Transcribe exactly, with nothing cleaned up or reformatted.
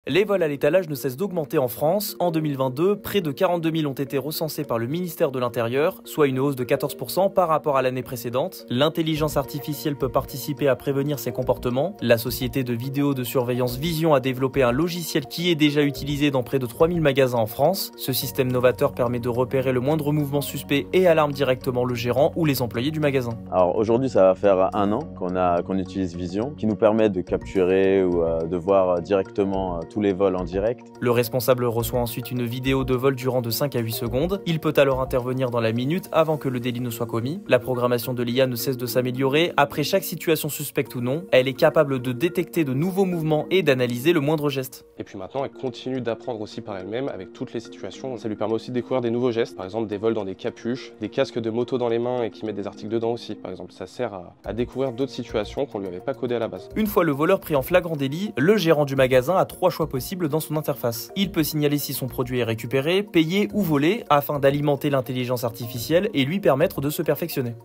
Les vols à l'étalage ne cessent d'augmenter en France. En deux mille vingt-deux, près de quarante-deux mille ont été recensés par le ministère de l'Intérieur, soit une hausse de quatorze pour cent par rapport à l'année précédente. L'intelligence artificielle peut participer à prévenir ces comportements. La société de vidéo de surveillance Vision a développé un logiciel qui est déjà utilisé dans près de trois mille magasins en France. Ce système novateur permet de repérer le moindre mouvement suspect et alarme directement le gérant ou les employés du magasin. Alors aujourd'hui, ça va faire un an qu'on a qu'on utilise Vision, qui nous permet de capturer ou euh, de voir directement euh, tous les vols en direct. Le responsable reçoit ensuite une vidéo de vol durant de cinq à huit secondes. Il peut alors intervenir dans la minute avant que le délit ne soit commis. La programmation de l'I A ne cesse de s'améliorer. Après chaque situation suspecte ou non, elle est capable de détecter de nouveaux mouvements et d'analyser le moindre geste. Et puis maintenant, elle continue d'apprendre aussi par elle-même avec toutes les situations. Ça lui permet aussi de découvrir des nouveaux gestes, par exemple des vols dans des capuches, des casques de moto dans les mains et qui mettent des articles dedans aussi. Par exemple, ça sert à, à découvrir d'autres situations qu'on lui avait pas codées à la base. Une fois le voleur pris en flagrant délit, le gérant du magasin a trois choix possibles dans son interface. Il peut signaler si son produit est récupéré, payé ou volé afin d'alimenter l'intelligence artificielle et lui permettre de se perfectionner.